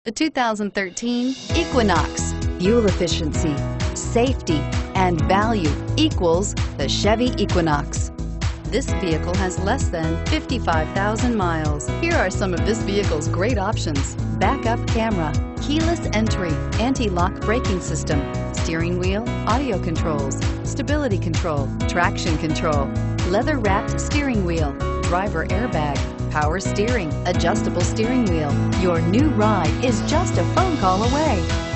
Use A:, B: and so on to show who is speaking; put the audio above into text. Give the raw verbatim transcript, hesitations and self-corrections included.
A: The two thousand thirteen Equinox. Fuel efficiency, safety, and value equals the Chevy Equinox. This vehicle has less than fifty-five thousand miles. Here are some of this vehicle's great options: backup camera, keyless entry, anti-lock braking system, steering wheel audio controls, stability control, traction control, leather-wrapped steering wheel, driver airbag, power steering, adjustable steering wheel. Your new ride is just a phone call away.